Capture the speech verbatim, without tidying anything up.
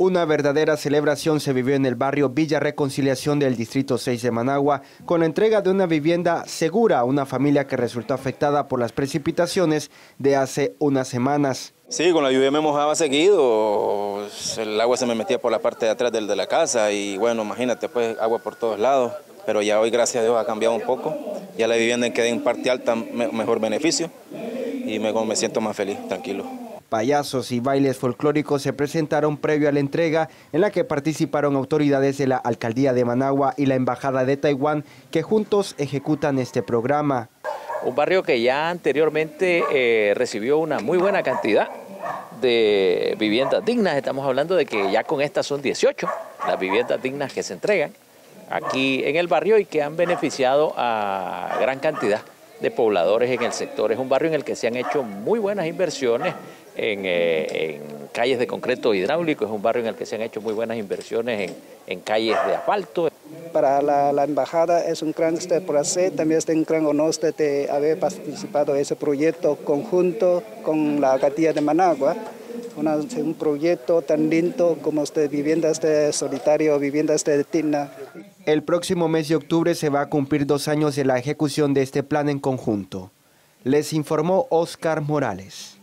Una verdadera celebración se vivió en el barrio Villa Reconciliación del Distrito seis de Managua con la entrega de una vivienda segura a una familia que resultó afectada por las precipitaciones de hace unas semanas. Sí, con la lluvia me mojaba seguido, el agua se me metía por la parte de atrás del de la casa y bueno, imagínate, pues agua por todos lados. Pero ya hoy, gracias a Dios, ha cambiado un poco. Ya la vivienda queda en parte alta, mejor beneficio y me, me siento más feliz, tranquilo. Payasos y bailes folclóricos se presentaron previo a la entrega, en la que participaron autoridades de la Alcaldía de Managua y la Embajada de Taiwán, que juntos ejecutan este programa. Un barrio que ya anteriormente eh, recibió una muy buena cantidad de viviendas dignas. Estamos hablando de que ya con estas son dieciocho las viviendas dignas que se entregan aquí en el barrio y que han beneficiado a gran cantidad de pobladores en el sector. Es un barrio en el que se han hecho muy buenas inversiones en, eh, en calles de concreto hidráulico, es un barrio en el que se han hecho muy buenas inversiones en, en calles de asfalto. Para la, la embajada es un gran step por hacer, también es un gran honor de haber participado en ese proyecto conjunto con la Alcaldía de Managua. Una, un proyecto tan lindo como este vivienda este solitario, vivienda este digna. El próximo mes de octubre se va a cumplir dos años de la ejecución de este plan en conjunto. Les informó Oscar Morales.